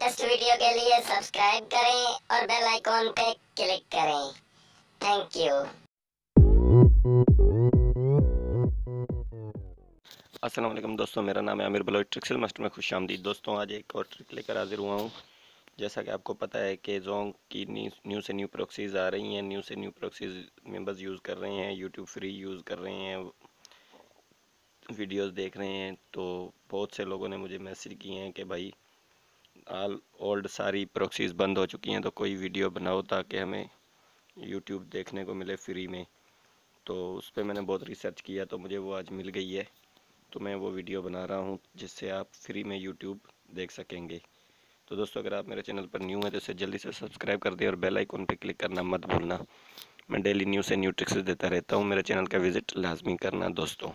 Latest video के लिए subscribe करें और बेल आइकॉन पे क्लिक करें। Thank you. अस्सलाम वालेकुम दोस्तों, मेरा नाम है आमिर बलोच। ट्रिक्सल मास्टर में खुशामदीद। दोस्तों आज एक और ट्रिक लेकर हाजिर हुआ हूँ। जैसा कि आपको पता है कि जोंग की न्यू से न्यू प्रॉक्सीज आ रही हैं, न्यू से न्यू प्रॉक्सीज मेंबर्स यूज़ कर रहे हैं, यूट्यूब फ्री यूज़ कर रहे हैं, वीडियोस देख रहे हैं। तो बहुत से लोगों ने मुझे मैसेज किए हैं कि भाई ऑल ओल्ड सारी प्रॉक्सीज बंद हो चुकी हैं, तो कोई वीडियो बनाओ ताकि हमें यूट्यूब देखने को मिले फ्री में। तो उस पर मैंने बहुत रिसर्च किया तो मुझे वो आज मिल गई है। तो मैं वो वीडियो बना रहा हूँ जिससे आप फ्री में यूट्यूब देख सकेंगे। तो दोस्तों अगर आप मेरे चैनल पर न्यू हैं तो इसे जल्दी से सब्सक्राइब कर दें और बेल आइकन पर क्लिक करना मत भूलना। मैं डेली न्यू से न्यू ट्रिक्स देता रहता हूँ, मेरे चैनल का विजिट लाजमी करना दोस्तों।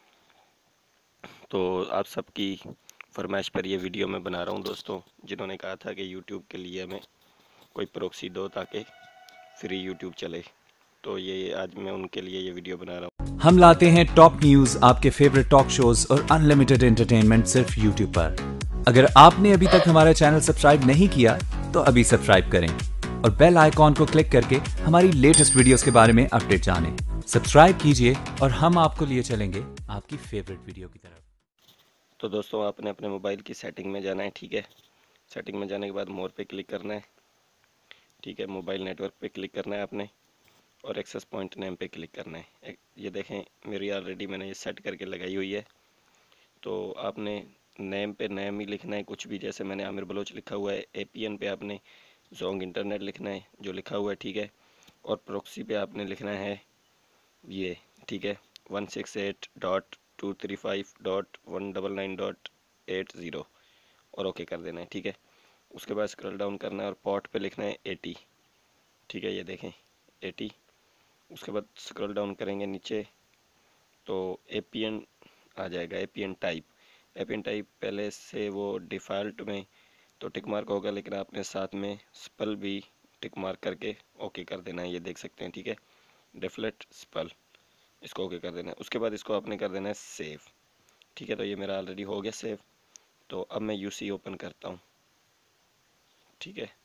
तो आप सबकी फरमाइश पर ये वीडियो मैं बना रहा हूँ दोस्तों, जिन्होंने कहा था कि यूट्यूब के लिए हमें कोई प्रॉक्सी दो ताकि फ्री यूट्यूब चले। तो ये आज मैं उनके लिए ये वीडियो बना रहा हूँ। हम लाते हैं टॉप न्यूज, आपके फेवरेट टॉक शोज और अनलिमिटेड एंटरटेनमेंट सिर्फ यूट्यूब पर। अगर आपने अभी तक हमारा चैनल सब्सक्राइब नहीं किया तो अभी सब्सक्राइब करें और बेल आइकॉन को क्लिक करके हमारी लेटेस्ट वीडियोस के बारे में अपडेट जानें। सब्सक्राइब कीजिए और हम आपको लिए चलेंगे आपकी फेवरेट वीडियो की तरफ। तो दोस्तों आपने अपने मोबाइल की सेटिंग में जाना है, ठीक है। सेटिंग में जाने के बाद मोर पे क्लिक करना है, ठीक है। मोबाइल नेटवर्क पे क्लिक करना है आपने और एक्सेस पॉइंट नेम पे क्लिक करना है। ये देखें मेरी ऑलरेडी मैंने ये सेट करके लगाई हुई है। तो आपने नेम पे नेम ही लिखना है कुछ भी, जैसे मैंने आमिर बलोच लिखा हुआ है। एपीएन पे आपने जोंग इंटरनेट लिखना है जो लिखा हुआ है, ठीक है। और प्रॉक्सी पे आपने लिखना है ये, ठीक है, 168.235.199.80 और ओके कर देना है, ठीक है। उसके बाद स्क्रॉल डाउन करना है और पोर्ट पे लिखना है 80, ठीक है। ये देखें 80। उसके बाद स्क्रॉल डाउन करेंगे नीचे तो एपीएन आ जाएगा, एपीएन टाइप। एपीएन टाइप पहले से वो डिफ़ॉल्ट में तो टिक मार्क होगा, लेकिन आपने साथ में स्पेल भी टिक मार्क करके ओके कर देना है। ये देख सकते हैं, ठीक है, डिफॉल्ट स्पेल, इसको ओके कर देना है। उसके बाद इसको आपने कर देना है सेव, ठीक है। तो ये मेरा ऑलरेडी हो गया सेव। तो अब मैं यूसी ओपन करता हूँ, ठीक है।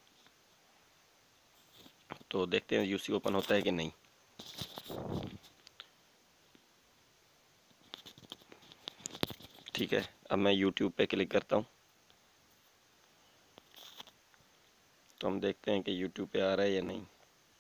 तो देखते हैं यूसी ओपन होता है कि नहीं। ठीक है, अब मैं यूट्यूब पे क्लिक करता हूँ तो हम देखते हैं कि यूट्यूब पे आ रहा है या नहीं।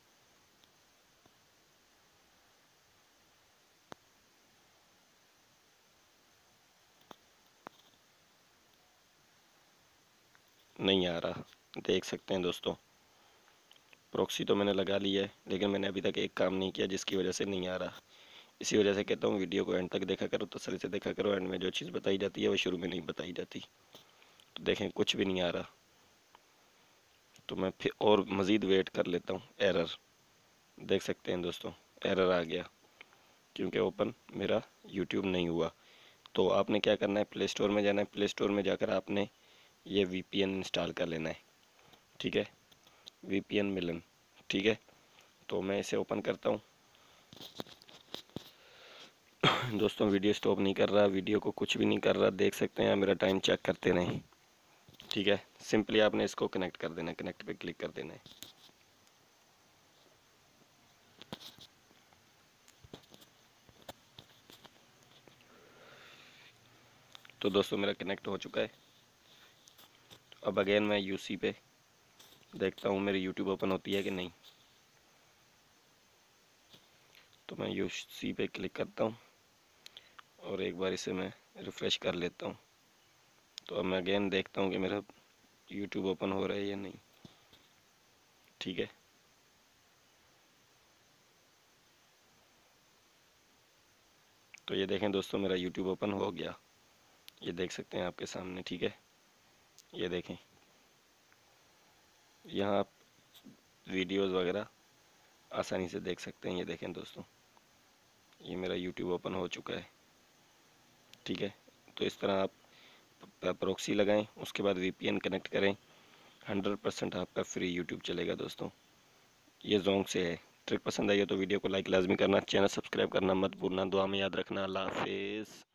नहीं आ रहा, देख सकते हैं दोस्तों। प्रॉक्सी तो मैंने लगा ली है लेकिन मैंने अभी तक एक काम नहीं किया जिसकी वजह से नहीं आ रहा। इसी वजह से कहता हूँ वीडियो को एंड तक देखा करो, तसल्ली से देखा करो। एंड में जो चीज़ बताई जाती है वो शुरू में नहीं बताई जाती। तो देखें कुछ भी नहीं आ रहा, तो मैं फिर और मज़ीद वेट कर लेता हूँ। एरर देख सकते हैं दोस्तों, एरर आ गया क्योंकि ओपन मेरा यूट्यूब नहीं हुआ। तो आपने क्या करना है, प्ले स्टोर में जाना है। प्ले स्टोर में जाकर आपने ये वीपीएन इंस्टॉल कर लेना है, ठीक है, वीपीएन मिलन, ठीक है। तो मैं इसे ओपन करता हूँ। दोस्तों वीडियो स्टॉप नहीं कर रहा, वीडियो को कुछ भी नहीं कर रहा, देख सकते हैं। मेरा टाइम चेक करते रहें, ठीक है। सिंपली आपने इसको कनेक्ट कर देना है, कनेक्ट पे क्लिक कर देना है। तो दोस्तों मेरा कनेक्ट हो चुका है। अब अगेन मैं यूसी पे देखता हूँ मेरी यूट्यूब ओपन होती है कि नहीं। तो मैं यूसी पे क्लिक करता हूँ और एक बार इसे मैं रिफ़्रेश कर लेता हूँ। तो अब मैं अगेन देखता हूँ कि मेरा यूट्यूब ओपन हो रहा है या नहीं, ठीक है। तो ये देखें दोस्तों, मेरा यूट्यूब ओपन हो गया, ये देख सकते हैं आपके सामने, ठीक है। ये देखें यहाँ आप वीडियोज़ वगैरह आसानी से देख सकते हैं। ये देखें दोस्तों, ये मेरा यूट्यूब ओपन हो चुका है, ठीक है। तो इस तरह आप प्रॉक्सी लगाएं, उसके बाद वीपीएन कनेक्ट करें, 100% आपका फ्री यूट्यूब चलेगा दोस्तों। ये जोंग से है। ट्रिक पसंद आई है तो वीडियो को लाइक लाजमी करना, चैनल सब्सक्राइब करना मत भूलना, दुआ में याद रखना। अल्लाह हाफिज़।